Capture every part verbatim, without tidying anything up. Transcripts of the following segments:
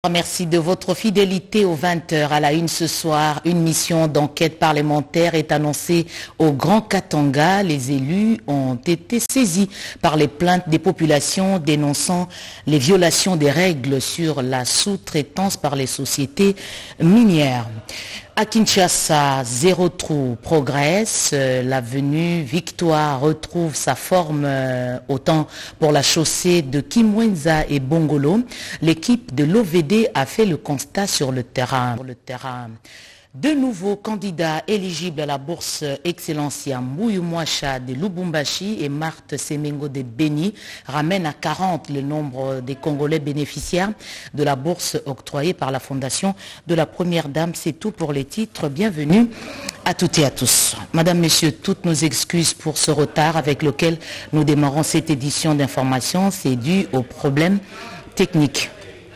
Merci de votre fidélité aux vingt heures à la une ce soir. Une mission d'enquête parlementaire est annoncée au Grand Katanga. Les élus ont été saisis par les plaintes des populations dénonçant les violations des règles sur la sous-traitance par les sociétés minières. À Kinshasa, zéro trou progresse. L'avenue Victoire retrouve sa forme autant pour la chaussée de Kimwenza et Bongolo. L'équipe de l'O V D a fait le constat sur le terrain. Sur le terrain. De nouveaux candidats éligibles à la bourse Excellencia Mbouyou-Mwacha de Lubumbashi et Marthe Semengo de Beni ramènent à quarante le nombre des Congolais bénéficiaires de la bourse octroyée par la Fondation de la Première Dame. C'est tout pour les titres. Bienvenue à toutes et à tous. Madame, Messieurs, toutes nos excuses pour ce retard avec lequel nous démarrons cette édition d'information. C'est dû aux problèmes techniques.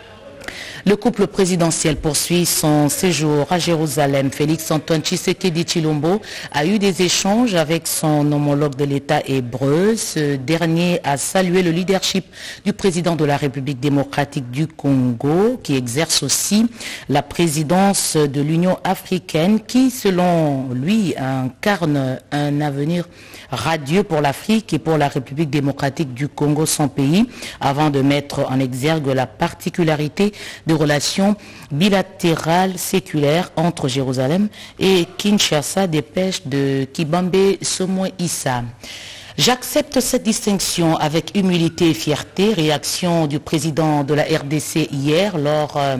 Le couple présidentiel poursuit son séjour à Jérusalem. Félix-Antoine Tshisekedi Tshilombo a eu des échanges avec son homologue de l'État hébreu. Ce dernier a salué le leadership du président de la République démocratique du Congo, qui exerce aussi la présidence de l'Union africaine, qui, selon lui, incarne un avenir radieux pour l'Afrique et pour la République démocratique du Congo, son pays, avant de mettre en exergue la particularité de relations bilatérales séculaires entre Jérusalem et Kinshasa, dépêche de Kibambe Somo Issa. J'accepte cette distinction avec humilité et fierté, réaction du président de la R D C hier lors euh,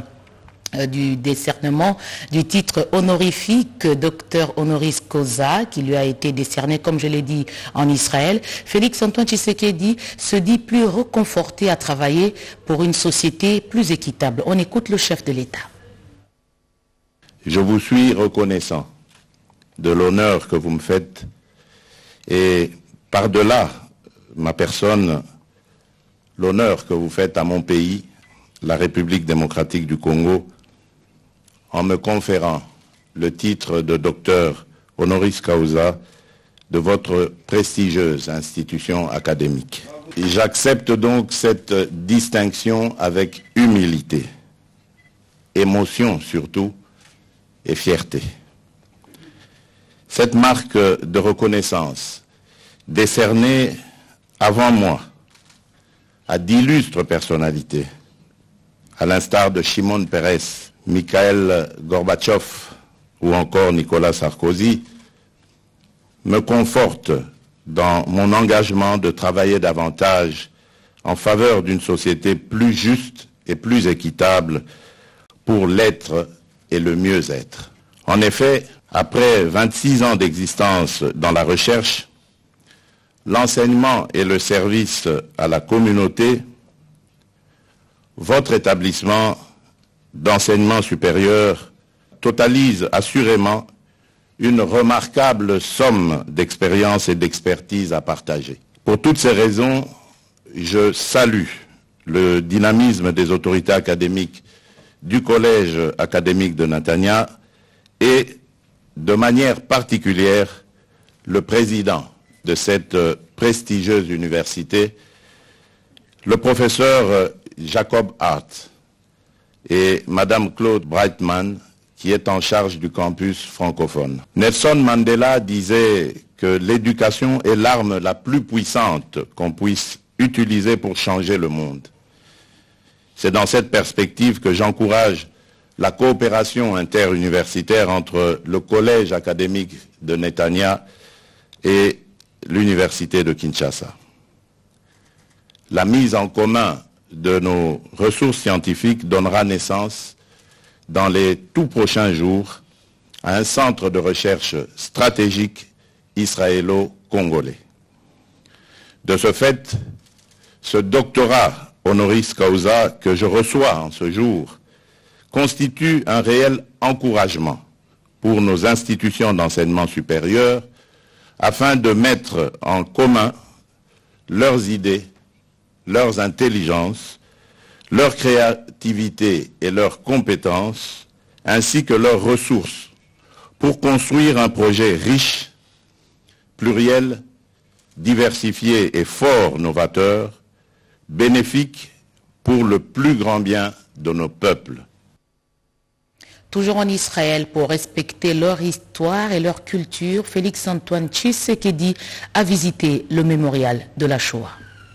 du décernement du titre honorifique docteur honoris causa qui lui a été décerné, comme je l'ai dit, en Israël. Félix-Antoine Tshisekedi se dit plus reconforté à travailler pour une société plus équitable. On écoute le chef de l'État. Je vous suis reconnaissant de l'honneur que vous me faites et par-delà ma personne, l'honneur que vous faites à mon pays, la République démocratique du Congo, en me conférant le titre de docteur honoris causa de votre prestigieuse institution académique. J'accepte donc cette distinction avec humilité, émotion surtout et fierté. Cette marque de reconnaissance décernée avant moi à d'illustres personnalités, à l'instar de Shimon Peres, Mikhail Gorbatchev ou encore Nicolas Sarkozy, me conforte dans mon engagement de travailler davantage en faveur d'une société plus juste et plus équitable pour l'être et le mieux-être. En effet, après vingt-six ans d'existence dans la recherche, l'enseignement et le service à la communauté, votre établissement d'enseignement supérieur totalise assurément une remarquable somme d'expérience et d'expertise à partager. Pour toutes ces raisons, je salue le dynamisme des autorités académiques du Collège académique de Netanya et de manière particulière le président de cette prestigieuse université, le professeur Jacob Hart et Madame Claude Breitman, qui est en charge du campus francophone. Nelson Mandela disait que l'éducation est l'arme la plus puissante qu'on puisse utiliser pour changer le monde. C'est dans cette perspective que j'encourage la coopération interuniversitaire entre le Collège académique de Netanya et l'Université de Kinshasa. La mise en commun de nos ressources scientifiques donnera naissance dans les tout prochains jours à un centre de recherche stratégique israélo-congolais. De ce fait, ce doctorat honoris causa que je reçois en ce jour constitue un réel encouragement pour nos institutions d'enseignement supérieur afin de mettre en commun leurs idées, leurs intelligences, leur créativité et leurs compétences, ainsi que leurs ressources, pour construire un projet riche, pluriel, diversifié et fort novateur, bénéfique pour le plus grand bien de nos peuples. Toujours en Israël, pour respecter leur histoire et leur culture, Félix-Antoine Tshisekedi a visité le mémorial de la Shoah.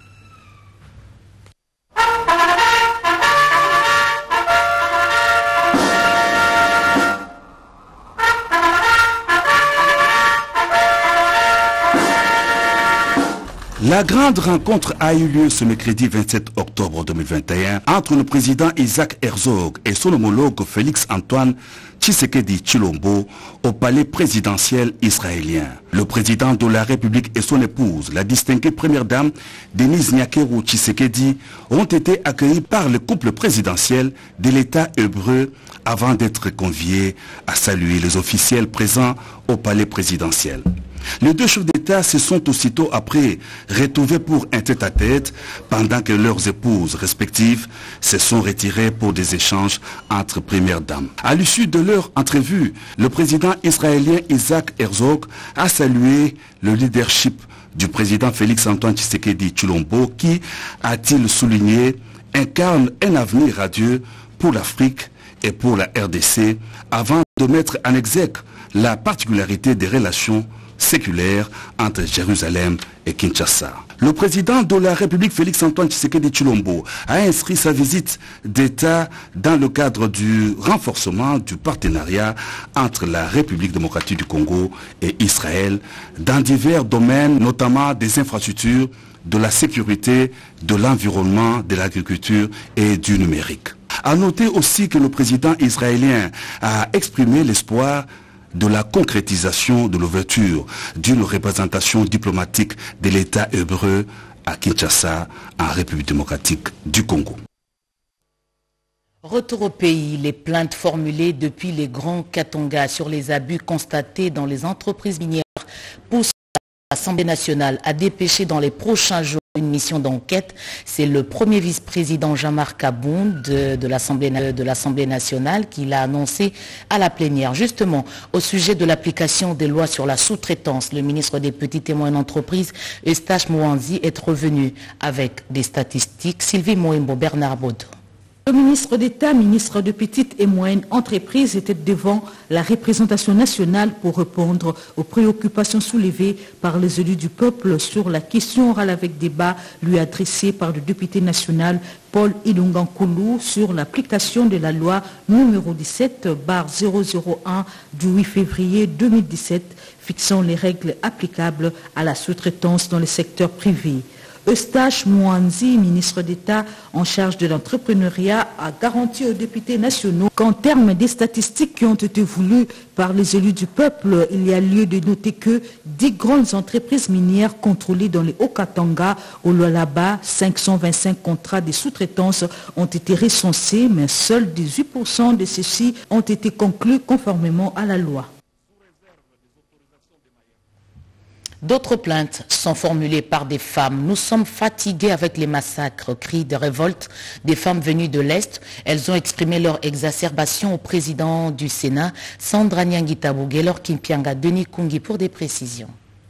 La grande rencontre a eu lieu ce mercredi vingt-sept octobre deux mille vingt et un entre le président Isaac Herzog et son homologue Félix-Antoine Tshisekedi Tshilombo au palais présidentiel israélien. Le président de la République et son épouse, la distinguée première dame Denise Nyakeru Tshisekedi, ont été accueillis par le couple présidentiel de l'État hébreu avant d'être conviés à saluer les officiels présents au palais présidentiel. Les deux chefs d'État se sont aussitôt après retrouvés pour un tête-à-tête pendant que leurs épouses respectives se sont retirées pour des échanges entre premières dames. À l'issue de leur entrevue, le président israélien Isaac Herzog a salué le leadership du président Félix-Antoine Tshisekedi Tshilombo qui, a-t-il souligné, incarne un avenir radieux pour l'Afrique et pour la R D C avant de mettre en exergue la particularité des relations séculaire entre Jérusalem et Kinshasa. Le président de la République Félix-Antoine Tshisekedi Tshilombo a inscrit sa visite d'État dans le cadre du renforcement du partenariat entre la République démocratique du Congo et Israël dans divers domaines, notamment des infrastructures, de la sécurité, de l'environnement, de l'agriculture et du numérique. À noter aussi que le président israélien a exprimé l'espoir de la concrétisation de l'ouverture d'une représentation diplomatique de l'État hébreu à Kinshasa, en République démocratique du Congo. Retour au pays, les plaintes formulées depuis les Grands Katanga sur les abus constatés dans les entreprises minières poussent l'Assemblée nationale à dépêcher dans les prochains jours une mission d'enquête. C'est le premier vice-président Jean-Marc Aboun de, de l'Assemblée nationale qui l'a annoncé à la plénière. Justement, au sujet de l'application des lois sur la sous-traitance, le ministre des Petites et Moyennes Entreprises, Eustache Mouanzi, est revenu avec des statistiques. Sylvie Moembo, Bernard Baudou. Le ministre d'État, ministre de Petites et Moyennes Entreprises, était devant la représentation nationale pour répondre aux préoccupations soulevées par les élus du peuple sur la question orale avec débat lui adressée par le député national Paul Ilunga-Nkulu sur l'application de la loi numéro dix-sept barre zéro zéro un du huit février deux mille dix-sept fixant les règles applicables à la sous-traitance dans le secteur privé. Eustache Mouanzi, ministre d'État en charge de l'entrepreneuriat, a garanti aux députés nationaux qu'en termes des statistiques qui ont été voulues par les élus du peuple, il y a lieu de noter que dix grandes entreprises minières contrôlées dans les Haut-Katanga, au Lualaba, cinq cent vingt-cinq contrats de sous-traitance ont été recensés, mais seuls dix-huit pour cent de ceux-ci ont été conclus conformément à la loi. D'autres plaintes sont formulées par des femmes. Nous sommes fatigués avec les massacres, cris de révolte des femmes venues de l'Est. Elles ont exprimé leur exacerbation au président du Sénat, Sandra Nyangita Boughelor Kimpianga, Denis Kungi, pour des précisions.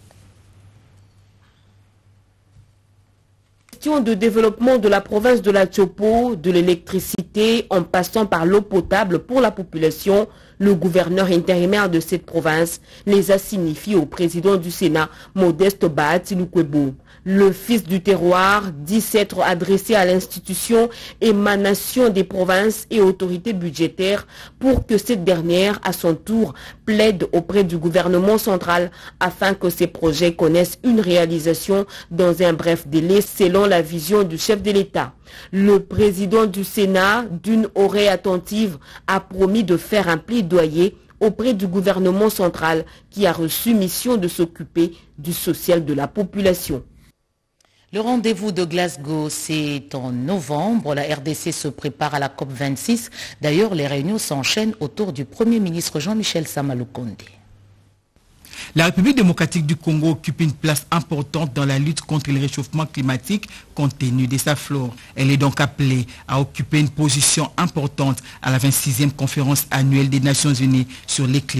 Question de développement de la province de la Tchopo, de l'électricité en passant par l'eau potable pour la population, le gouverneur intérimaire de cette province les a signifiés au président du Sénat, Modeste Bahati Lukwebo. Le fils du terroir dit s'être adressé à l'institution émanation des provinces et autorités budgétaires pour que cette dernière, à son tour, plaide auprès du gouvernement central afin que ces projets connaissent une réalisation dans un bref délai selon la vision du chef de l'État. Le président du Sénat, d'une oreille attentive, a promis de faire un plaidoyer auprès du gouvernement central qui a reçu mission de s'occuper du social de la population. Le rendez-vous de Glasgow, c'est en novembre. La R D C se prépare à la COP vingt-six. D'ailleurs, les réunions s'enchaînent autour du Premier ministre Jean-Michel Sama Lukonde. La République démocratique du Congo occupe une place importante dans la lutte contre le réchauffement climatique compte tenu de sa flore. Elle est donc appelée à occuper une position importante à la vingt-sixième conférence annuelle des Nations Unies sur le climat.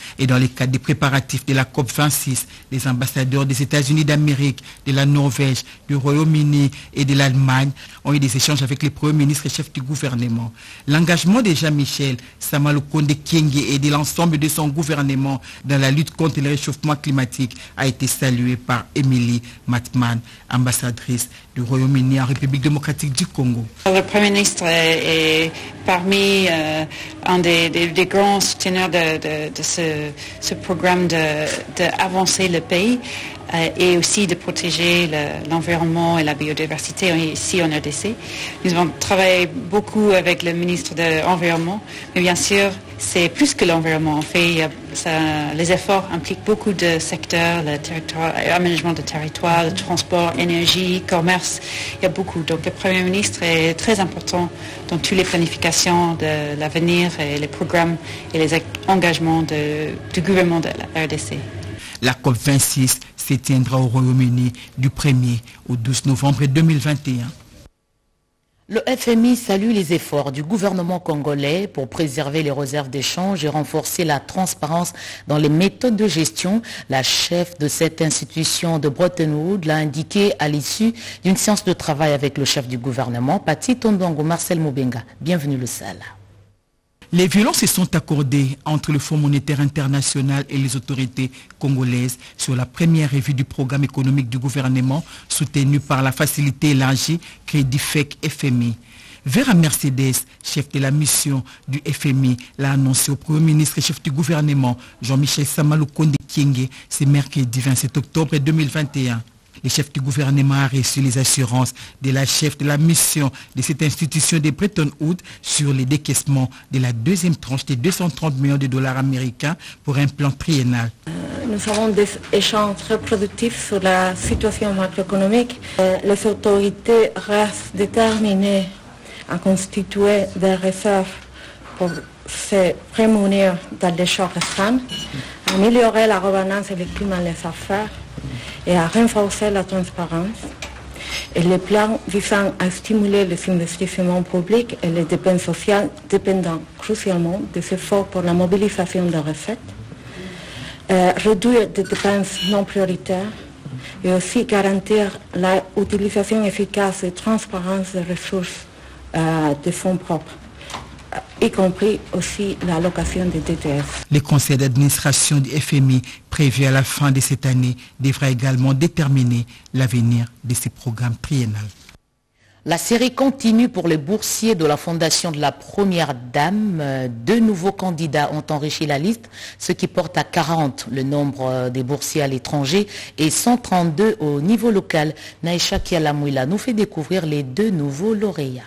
Et dans le cadre des préparatifs de la COP vingt-six, les ambassadeurs des États-Unis d'Amérique, de la Norvège, du Royaume-Uni et de l'Allemagne ont eu des échanges avec les premiers ministres et chefs du gouvernement. L'engagement de Jean-Michel Samalukonde Kyenge et de l'ensemble de son gouvernement dans la lutte contre le réchauffement climatique a été salué par Émilie Matman, ambassadrice du Royaume-Uni en République démocratique du Congo. Le Premier ministre est, est parmi euh, un des, des, des grands souteneurs de, de, de ce, ce programme d'avancer le pays euh, et aussi de protéger l'environnement et la biodiversité ici en R D C. Nous avons travaillé beaucoup avec le ministre de l'Environnement, mais bien sûr, c'est plus que l'environnement. En fait, ça, les efforts impliquent beaucoup de secteurs, le territoire, l'aménagement de territoire, le transport, énergie, commerce. Il y a beaucoup. Donc le Premier ministre est très important dans toutes les planifications de l'avenir et les programmes et les engagements de, du gouvernement de la R D C. La COP vingt-six se tiendra au Royaume-Uni du premier au douze novembre deux mille vingt et un. Le F M I salue les efforts du gouvernement congolais pour préserver les réserves d'échange et renforcer la transparence dans les méthodes de gestion. La chef de cette institution de Bretton Woods l'a indiqué à l'issue d'une séance de travail avec le chef du gouvernement, Pati Tondongo Marcel Moubenga. Bienvenue le salle. Les violences se sont accordées entre le Fonds monétaire international et les autorités congolaises sur la première revue du programme économique du gouvernement soutenu par la facilité élargie Crédit F E C F M I. Vera Mercedes, chef de la mission du F M I, l'a annoncé au Premier ministre et chef du gouvernement Jean-Michel Samalukonde Kyenge ce mercredi vingt-sept octobre deux mille vingt et un. Le chef du gouvernement a reçu les assurances de la chef de la mission de cette institution de Bretton Woods sur les décaissements de la deuxième tranche de deux cent trente millions de dollars américains pour un plan triennal. Nous avons des échanges très productifs sur la situation macroéconomique. Les autorités restent déterminées à constituer des réserves pour se prémunir dans les chocs extrêmes, améliorer la gouvernance et le climat des affaires et à renforcer la transparence. Et les plans visant à stimuler les investissements publics et les dépenses sociales dépendant crucialement des efforts pour la mobilisation des recettes, euh, réduire des dépenses non prioritaires et aussi garantir l'utilisation efficace et transparente des ressources euh, des fonds propres, y compris aussi l'allocation des D T F. Le conseil d'administration du F M I, prévu à la fin de cette année, devra également déterminer l'avenir de ces programmes triennaux. La série continue pour les boursiers de la Fondation de la Première Dame. Deux nouveaux candidats ont enrichi la liste, ce qui porte à quarante le nombre des boursiers à l'étranger et cent trente-deux au niveau local. Naïcha Kialamouila nous fait découvrir les deux nouveaux lauréats.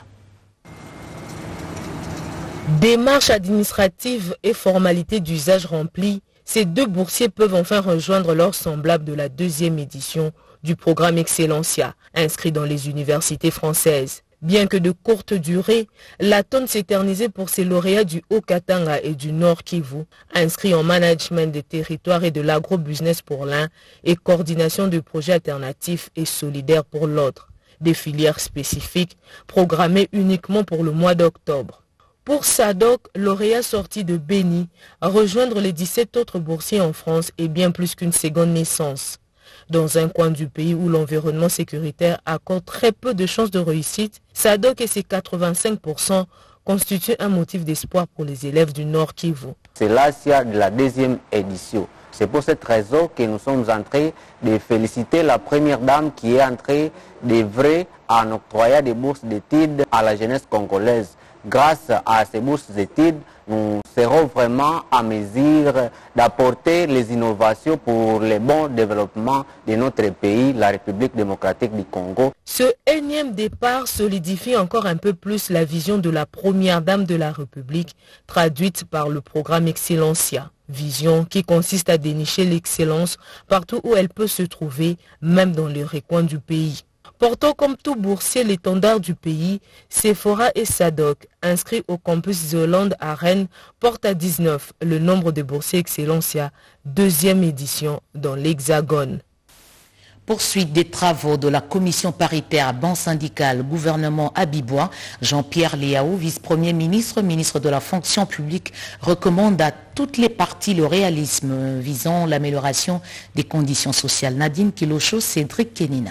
Démarches administratives et formalités d'usage remplies, ces deux boursiers peuvent enfin rejoindre leurs semblables de la deuxième édition du programme Excellencia, inscrit dans les universités françaises. Bien que de courte durée, la tonne s'éternisait pour ces lauréats du Haut-Katanga et du Nord Kivu, inscrits en management des territoires et de l'agro-business pour l'un et coordination de projets alternatifs et solidaires pour l'autre, des filières spécifiques programmées uniquement pour le mois d'octobre. Pour Sadok, lauréat sorti de Béni, rejoindre les dix-sept autres boursiers en France est bien plus qu'une seconde naissance. Dans un coin du pays où l'environnement sécuritaire accorde très peu de chances de réussite, Sadok et ses quatre-vingt-cinq pour cent constituent un motif d'espoir pour les élèves du Nord Kivu. C'est l'Asia de la deuxième édition. C'est pour cette raison que nous sommes en train de féliciter la première dame qui est en train d'œuvrer en octroyant des bourses d'études à la jeunesse congolaise. Grâce à ces bourses d'études, nous serons vraiment à mesure d'apporter les innovations pour le bon développement de notre pays, la République démocratique du Congo. Ce énième départ solidifie encore un peu plus la vision de la première dame de la République, traduite par le programme Excellencia. Vision qui consiste à dénicher l'excellence partout où elle peut se trouver, même dans les recoins du pays. Portant comme tout boursier l'étendard du pays, Sephora et Sadok, inscrits au campus Zolande à Rennes, portent à dix-neuf le nombre de boursiers Excellencia, deuxième édition dans l'Hexagone. Poursuite des travaux de la commission paritaire banque syndicale gouvernement Abibois, Jean-Pierre Liaou, vice-premier ministre, ministre de la fonction publique, recommande à toutes les parties le réalisme visant l'amélioration des conditions sociales. Nadine Kilocho, Cédric Kenina.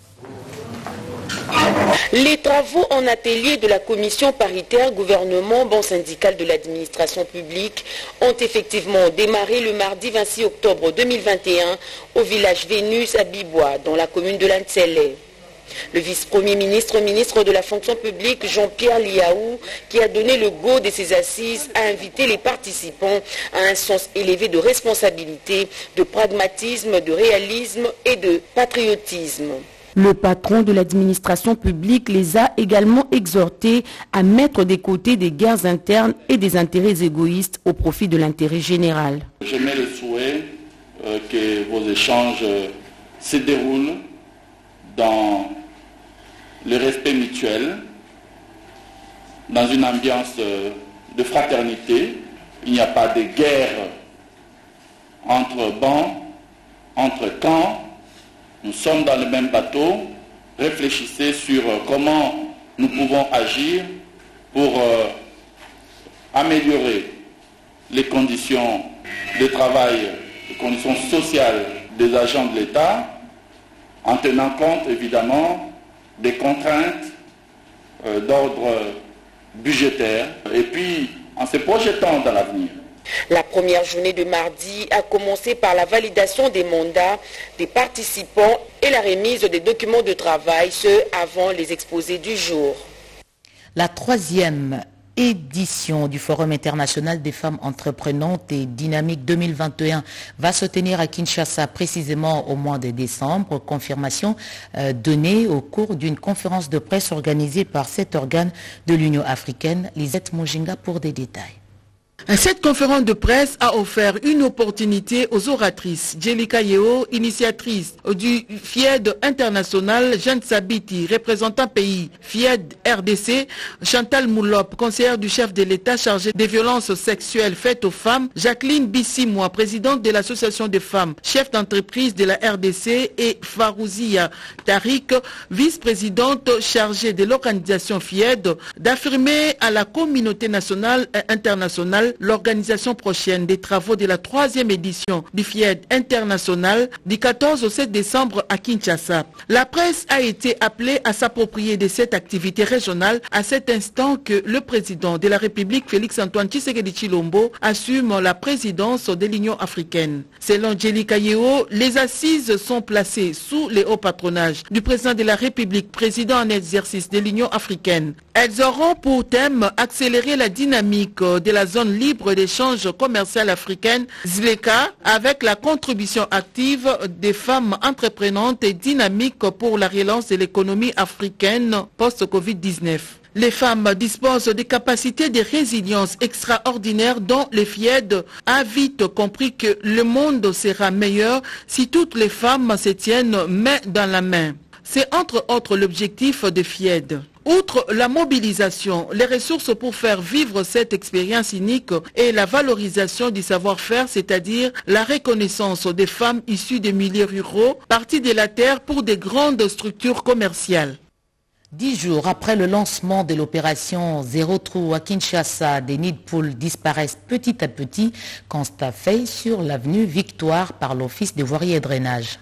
Les travaux en atelier de la commission paritaire gouvernement banque syndicale de l'administration publique ont effectivement démarré le mardi vingt-six octobre deux mille vingt et un au village Vénus à Bibois, dans la commune de Lantsele. Le vice-premier ministre, ministre de la fonction publique, Jean-Pierre Liaou, qui a donné le go de ces assises, a invité les participants à un sens élevé de responsabilité, de pragmatisme, de réalisme et de patriotisme. Le patron de l'administration publique les a également exhortés à mettre de côté des guerres internes et des intérêts égoïstes au profit de l'intérêt général. Je mets le souhait euh, que vos échanges euh, se déroulent dans le respect mutuel, dans une ambiance euh, de fraternité. Il n'y a pas de guerre entre bancs, entre camps. Nous sommes dans le même bateau. Réfléchissez sur comment nous pouvons agir pour euh, améliorer les conditions de travail, les conditions sociales des agents de l'État, en tenant compte évidemment des contraintes euh, d'ordre budgétaire et puis en se projetant dans l'avenir. La première journée de mardi a commencé par la validation des mandats des participants et la remise des documents de travail, ce avant les exposés du jour. La troisième édition du Forum international des femmes entreprenantes et dynamiques deux mille vingt et un va se tenir à Kinshasa précisément au mois de décembre. Confirmation euh, donnée au cours d'une conférence de presse organisée par cet organe de l'Union africaine. Lisette Mojinga pour des détails. Cette conférence de presse a offert une opportunité aux oratrices. Jelika Yeo, initiatrice du F I E D international, Jeanne Sabiti, représentant pays F I E D R D C, Chantal Moulop, conseillère du chef de l'État chargée des violences sexuelles faites aux femmes, Jacqueline Bissimois, présidente de l'association des femmes, chef d'entreprise de la R D C, et Farouzia Tariq, vice-présidente chargée de l'organisation F I E D, d'affirmer à la communauté nationale et internationale l'organisation prochaine des travaux de la troisième édition du F I E D international du quatorze au sept décembre à Kinshasa. La presse a été appelée à s'approprier de cette activité régionale à cet instant que le président de la République, Félix Antoine Tshisekedi Tshilombo, assume la présidence de l'Union africaine. Selon Jelika Yeo, les assises sont placées sous les hauts patronages du président de la République, président en exercice de l'Union africaine. Elles auront pour thème accélérer la dynamique de la zone libre d'échange commercial africaine, ZLECA, avec la contribution active des femmes entreprenantes et dynamiques pour la relance de l'économie africaine post-Covid dix-neuf. Les femmes disposent des capacités de résilience extraordinaires dont le F I E D a vite compris que le monde sera meilleur si toutes les femmes se tiennent main dans la main. C'est entre autres l'objectif de F I E D. Outre la mobilisation, les ressources pour faire vivre cette expérience unique et la valorisation du savoir-faire, c'est-à-dire la reconnaissance des femmes issues des milieux ruraux, parties de la terre pour des grandes structures commerciales. Dix jours après le lancement de l'opération Zéro Trou à Kinshasa, des nids de poules disparaissent petit à petit, constat fait sur l'avenue Victoire par l'Office des voiries et drainage.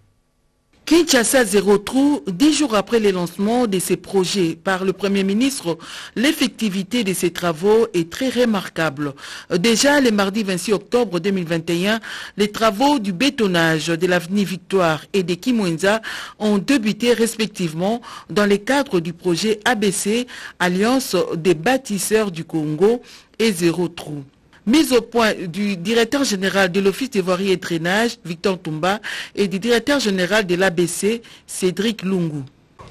Kinshasa Zéro Trou, dix jours après le lancement de ces projets par le Premier ministre, l'effectivité de ces travaux est très remarquable. Déjà, le mardi vingt-six octobre deux mille vingt et un, les travaux du bétonnage de l'avenue Victoire et de Kimwenza ont débuté respectivement dans le cadre du projet A B C, Alliance des bâtisseurs du Congo et Zéro Trou. Mise au point du directeur général de l'Office des voiries et drainage, Victor Toumba, et du directeur général de l'A B C, Cédric Lungu.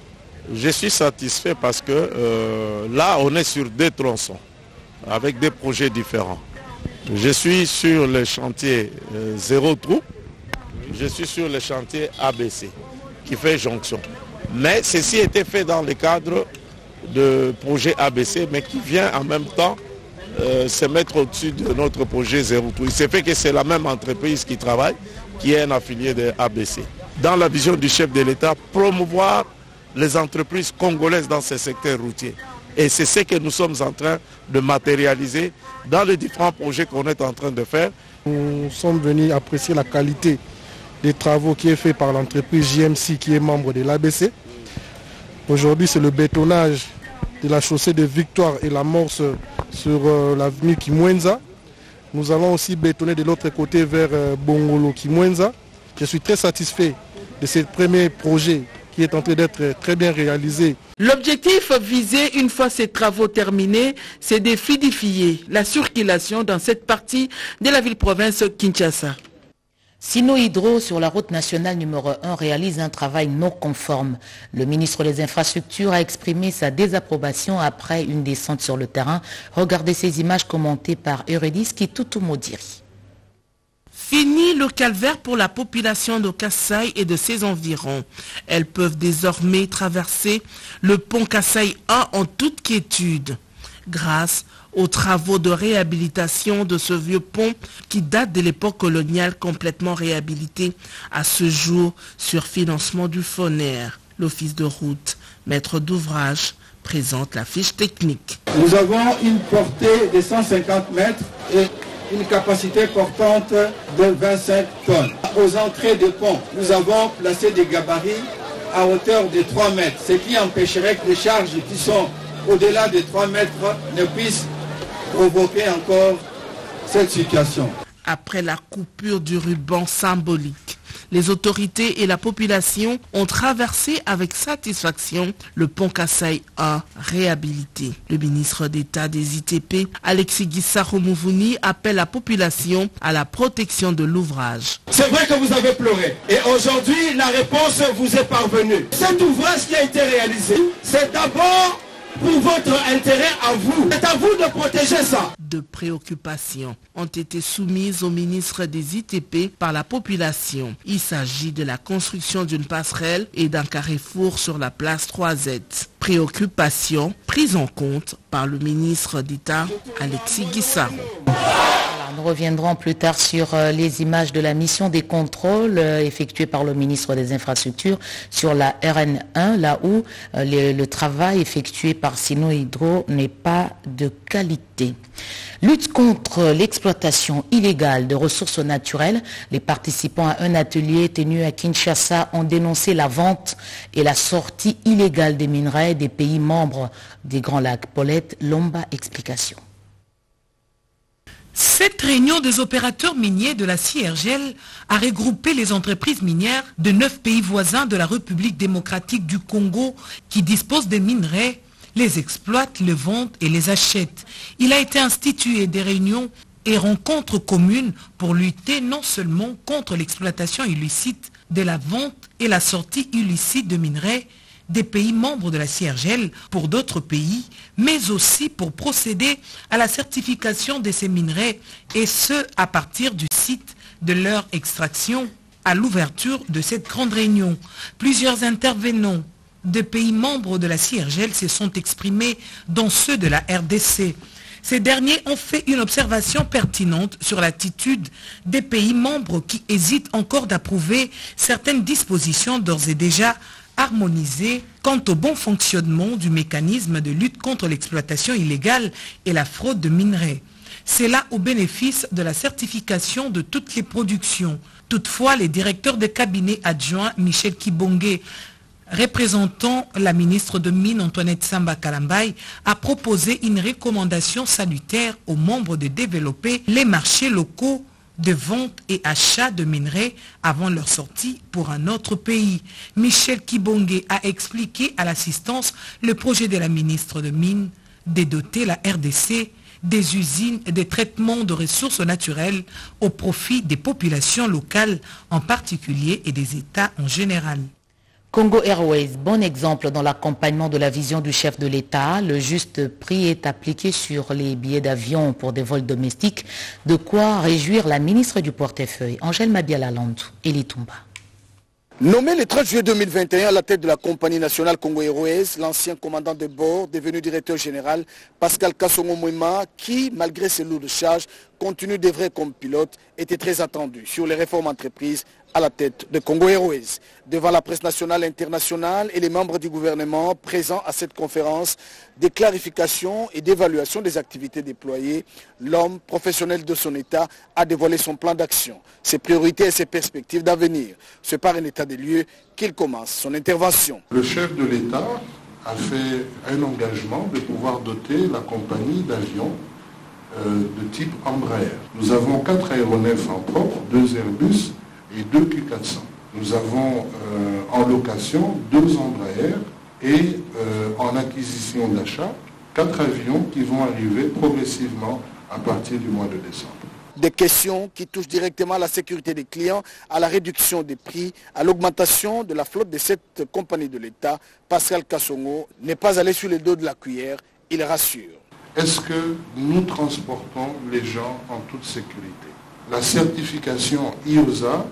Je suis satisfait parce que euh, là, on est sur deux tronçons, avec des projets différents. Je suis sur le chantier euh, Zéro Trou, je suis sur le chantier A B C, qui fait jonction. Mais ceci était fait dans le cadre de projet A B C, mais qui vient en même temps Euh, se mettre au-dessus de notre projet Zéro Trou. Il s'est fait que c'est la même entreprise qui travaille, qui est un affilié de A B C. dans la vision du chef de l'État, promouvoir les entreprises congolaises dans ce secteur routier. Et c'est ce que nous sommes en train de matérialiser dans les différents projets qu'on est en train de faire. Nous sommes venus apprécier la qualité des travaux qui est fait par l'entreprise J M C qui est membre de l'A B C. Aujourd'hui, c'est le bétonnage de la chaussée de Victoire et l'amorce sur euh, l'avenue Kimwenza. Nous allons aussi bétonner de l'autre côté vers euh, Bongolo Kimwenza. Je suis très satisfait de ce premier projet qui est en train d'être très bien réalisé. L'objectif visé une fois ces travaux terminés, c'est de fluidifier la circulation dans cette partie de la ville-province Kinshasa. Sino Hydro sur la route nationale numéro un réalise un travail non conforme. Le ministre des Infrastructures a exprimé sa désapprobation après une descente sur le terrain. Regardez ces images commentées par Eurydice Kitutumodiri. Fini le calvaire pour la population de Kasaï et de ses environs. Elles peuvent désormais traverser le pont Kasaï un en toute quiétude, grâce aux travaux de réhabilitation de ce vieux pont qui date de l'époque coloniale, complètement réhabilité à ce jour sur financement du Foner. L'office de route, maître d'ouvrage, présente la fiche technique. Nous avons une portée de cent cinquante mètres et une capacité portante de vingt-cinq tonnes. Aux entrées des ponts, nous avons placé des gabarits à hauteur de trois mètres, ce qui empêcherait que les charges qui sont au-delà de trois mètres ne puissent provoquer encore cette situation. Après la coupure du ruban symbolique, les autorités et la population ont traversé avec satisfaction le pont Kasaï un réhabilité. Le ministre d'État des I T P, Alexis Gisaro Mouvouni, appelle la population à la protection de l'ouvrage. C'est vrai que vous avez pleuré et aujourd'hui la réponse vous est parvenue. Cet ouvrage qui a été réalisé, c'est d'abord pour votre intérêt à vous. C'est à vous de protéger ça. De préoccupations ont été soumises au ministre des I T P par la population. Il s'agit de la construction d'une passerelle et d'un carrefour sur la place trois Z. Préoccupations prises en compte par le ministre d'État Alexis Gisaro. Nous reviendrons plus tard sur euh, les images de la mission des contrôles euh, effectués par le ministre des Infrastructures sur la R N un, là où euh, le, le travail effectué par Sino Hydro n'est pas de qualité. Lutte contre l'exploitation illégale de ressources naturelles. Les participants à un atelier tenu à Kinshasa ont dénoncé la vente et la sortie illégale des minerais des pays membres des Grands Lacs. Paulette Lomba, explication. Cette réunion des opérateurs miniers de la C I R G L a regroupé les entreprises minières de neuf pays voisins de la République démocratique du Congo qui disposent des minerais, les exploitent, les vendent et les achètent. Il a été institué des réunions et rencontres communes pour lutter non seulement contre l'exploitation illicite de la vente et la sortie illicite de minerais des pays membres de la C I R G L pour d'autres pays, mais aussi pour procéder à la certification de ces minerais, et ce, à partir du site de leur extraction. À l'ouverture de cette grande réunion, plusieurs intervenants de pays membres de la C I R G L se sont exprimés, dont ceux de la R D C. Ces derniers ont fait une observation pertinente sur l'attitude des pays membres qui hésitent encore d'approuver certaines dispositions d'ores et déjà harmonisé quant au bon fonctionnement du mécanisme de lutte contre l'exploitation illégale et la fraude de minerais. C'est là au bénéfice de la certification de toutes les productions. Toutefois, les directeurs de cabinet adjoints Michel Kibonge, représentant la ministre de Mines Antoinette Samba Kalambay, a proposé une recommandation salutaire aux membres de développer les marchés locaux de vente et achat de minerais avant leur sortie pour un autre pays. Michel Kibonge a expliqué à l'assistance le projet de la ministre de Mines de doter la R D C des usines de traitement de ressources naturelles au profit des populations locales en particulier et des États en général. Congo Airways, bon exemple dans l'accompagnement de la vision du chef de l'État. Le juste prix est appliqué sur les billets d'avion pour des vols domestiques. De quoi réjouir la ministre du portefeuille, Angèle Mabiala-Landou, Elie Toumba. Nommé le treize juillet deux mille vingt et un à la tête de la compagnie nationale Congo Airways, l'ancien commandant de bord, devenu directeur général, Pascal Kassongo Mwema, qui, malgré ses lourdes charges, compte tenu des vrais comme pilote, était très attendu sur les réformes entreprises à la tête de Congo Airways. Devant la presse nationale et internationale et les membres du gouvernement présents à cette conférence, des clarifications et d'évaluation des activités déployées, l'homme professionnel de son État a dévoilé son plan d'action, ses priorités et ses perspectives d'avenir. C'est par un état des lieux qu'il commence son intervention. Le chef de l'État a fait un engagement de pouvoir doter la compagnie d'avions euh, de type Embraer. Nous avons quatre aéronefs en propre, deux Airbus et deux Q quatre cents. Nous avons euh, en location deux Embraer et euh, en acquisition d'achat quatre avions qui vont arriver progressivement à partir du mois de décembre. Des questions qui touchent directement à la sécurité des clients, à la réduction des prix, à l'augmentation de la flotte de cette compagnie de l'État. Pascal Kassongo n'est pas allé sur le dos de la cuillère, il rassure. Est-ce que nous transportons les gens en toute sécurité? La certification I O S A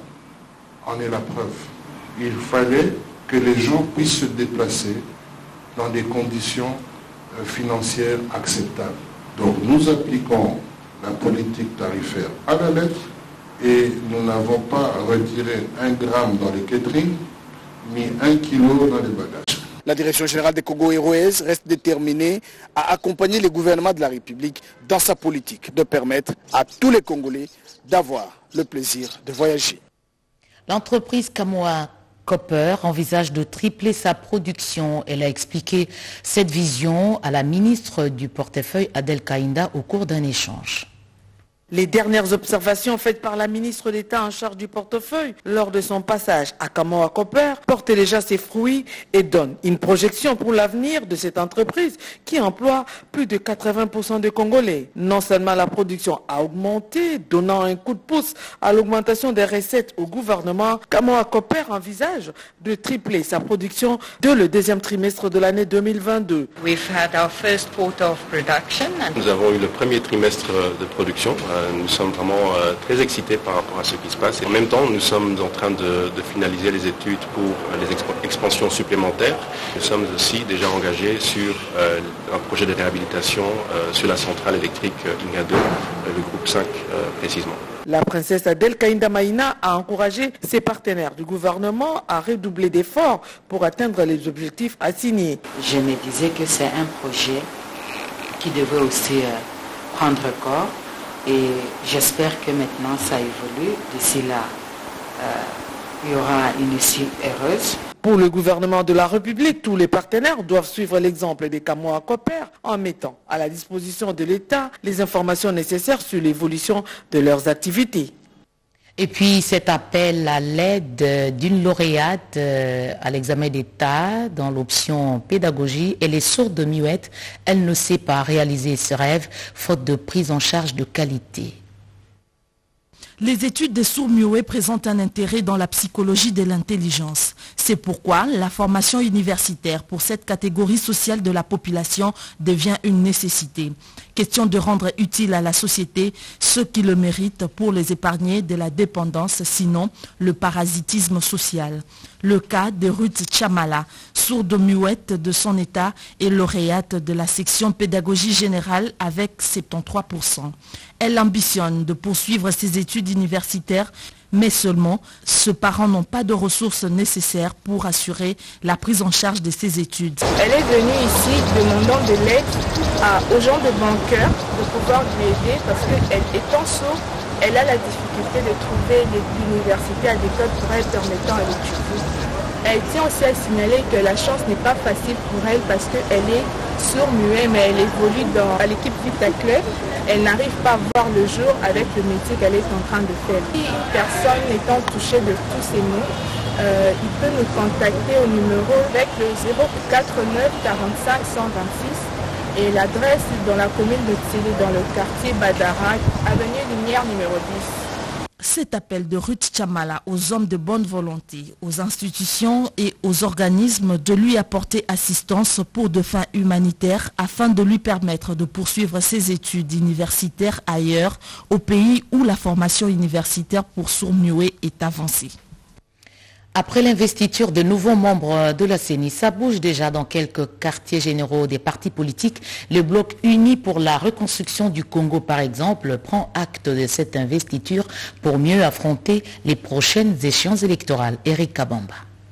en est la preuve. Il fallait que les gens puissent se déplacer dans des conditions financières acceptables. Donc nous appliquons la politique tarifaire à la lettre et nous n'avons pas retiré un gramme dans les catering, ni un kilo dans les bagages. La direction générale des Congo Airways reste déterminée à accompagner le gouvernement de la République dans sa politique de permettre à tous les Congolais d'avoir le plaisir de voyager. L'entreprise Kamoa Copper envisage de tripler sa production. Elle a expliqué cette vision à la ministre du portefeuille Adel Kainda au cours d'un échange. Les dernières observations faites par la ministre d'État en charge du portefeuille lors de son passage à Kamoa Copper portent déjà ses fruits et donnent une projection pour l'avenir de cette entreprise qui emploie plus de quatre-vingts pour cent de Congolais. Non seulement la production a augmenté, donnant un coup de pouce à l'augmentation des recettes au gouvernement, Kamoa Copper envisage de tripler sa production dès le deuxième trimestre de l'année deux mille vingt-deux. We've had our first quarter of production. Nous avons eu le premier trimestre de production. Nous sommes vraiment euh, très excités par rapport à ce qui se passe. Et en même temps, nous sommes en train de, de finaliser les études pour les exp expansions supplémentaires. Nous sommes aussi déjà engagés sur euh, un projet de réhabilitation euh, sur la centrale électrique Ingado, euh, le groupe cinq euh, précisément. La princesse Adel Kainda Maïna a encouragé ses partenaires du gouvernement à redoubler d'efforts pour atteindre les objectifs assignés. Je me disais que c'est un projet qui devait aussi euh, prendre corps. Et j'espère que maintenant ça évolue. D'ici là, euh, il y aura une issue heureuse. Pour le gouvernement de la République, tous les partenaires doivent suivre l'exemple des Kamoa Copper en mettant à la disposition de l'État les informations nécessaires sur l'évolution de leurs activités. Et puis cet appel à l'aide d'une lauréate à l'examen d'État dans l'option pédagogie, elle est sourde muette, elle ne sait pas réaliser ce rêve faute de prise en charge de qualité. Les études des sourds-muets présentent un intérêt dans la psychologie de l'intelligence. C'est pourquoi la formation universitaire pour cette catégorie sociale de la population devient une nécessité. Question de rendre utile à la société ceux qui le méritent pour les épargner de la dépendance, sinon le parasitisme social. Le cas de Ruth Chamala, sourde-muette de son état et lauréate de la section pédagogie générale avec soixante-treize pour cent. Elle ambitionne de poursuivre ses études universitaires, mais seulement ses parents n'ont pas de ressources nécessaires pour assurer la prise en charge de ses études. Elle est venue ici demandant de l'aide aux gens de bon cœur de pouvoir lui aider parce qu'elle étant sourde, elle a la difficulté de trouver l'université adéquate pour elle permettant à l'étudier. Elle tient aussi à signaler que la chance n'est pas facile pour elle parce qu'elle est sourde-muette, mais elle évolue dans l'équipe Vita Club. Elle n'arrive pas à voir le jour avec le métier qu'elle est en train de faire. Si personne n'étant touchée de tous ces mots, euh, il peut nous contacter au numéro avec le zéro quatre neuf quarante-cinq cent vingt-six et l'adresse dans la commune de Tsili, dans le quartier Badara, avenue Lumière numéro dix. Cet appel de Ruth Chamala aux hommes de bonne volonté, aux institutions et aux organismes de lui apporter assistance pour de fins humanitaires afin de lui permettre de poursuivre ses études universitaires ailleurs, au pays où la formation universitaire pour sourds-muets est avancée. Après l'investiture de nouveaux membres de la C E N I, ça bouge déjà dans quelques quartiers généraux des partis politiques. Le bloc uni pour la reconstruction du Congo, par exemple, prend acte de cette investiture pour mieux affronter les prochaines échéances électorales. Eric Kabamba.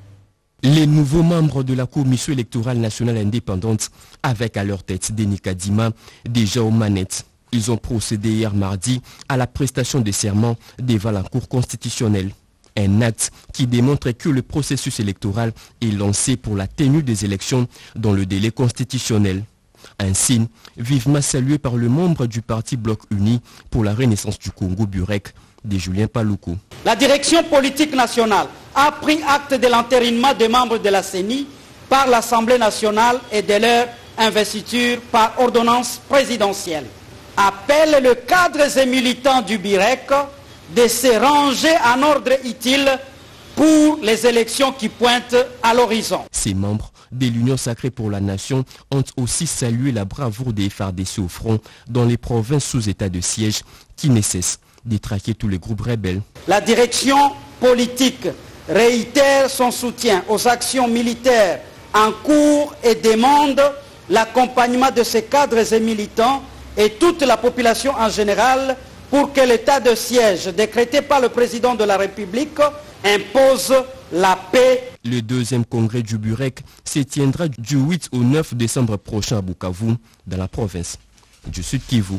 Les nouveaux membres de la Commission électorale nationale indépendante, avec à leur tête Denis Kadima, déjà aux manettes. Ils ont procédé hier mardi à la prestation des serments devant la Cour constitutionnelle. Un acte qui démontre que le processus électoral est lancé pour la tenue des élections dans le délai constitutionnel. Un signe vivement salué par le membre du parti Bloc Uni pour la Renaissance du Congo Burek, de Julien Paluku. La direction politique nationale a pris acte de l'entérinement des membres de la C E N I par l'Assemblée nationale et de leur investiture par ordonnance présidentielle. Appelle le cadres et militants du Burek de se ranger en ordre utile pour les élections qui pointent à l'horizon. Ces membres de l'Union sacrée pour la nation ont aussi salué la bravoure des F A R D C au front dans les provinces sous état de siège qui ne cessent de traquer tous les groupes rebelles. La direction politique réitère son soutien aux actions militaires en cours et demande l'accompagnement de ces cadres et militants et toute la population en général pour que l'état de siège décrété par le président de la République impose la paix. Le deuxième congrès du Burek se tiendra du huit au neuf décembre prochain à Bukavu, dans la province du Sud Kivu.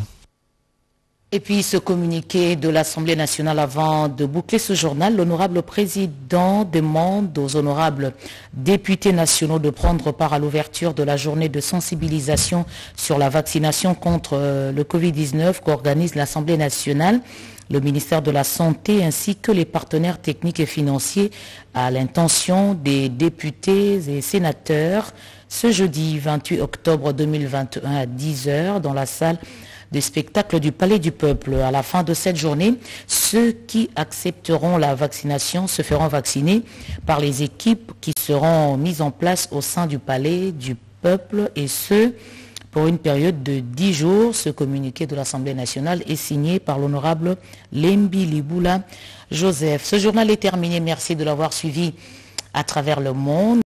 Et puis ce communiqué de l'Assemblée nationale avant de boucler ce journal, l'honorable président demande aux honorables députés nationaux de prendre part à l'ouverture de la journée de sensibilisation sur la vaccination contre le Covid dix-neuf qu'organise l'Assemblée nationale. Le ministère de la Santé ainsi que les partenaires techniques et financiers à l'intention des députés et sénateurs ce jeudi vingt-huit octobre deux mille vingt et un à dix heures dans la salle de spectacle du Palais du Peuple. À la fin de cette journée, ceux qui accepteront la vaccination se feront vacciner par les équipes qui seront mises en place au sein du Palais du Peuple et ce, pour une période de dix jours. Ce communiqué de l'Assemblée nationale est signé par l'honorable Lembi Liboula Joseph. Ce journal est terminé. Merci de l'avoir suivi à travers le monde.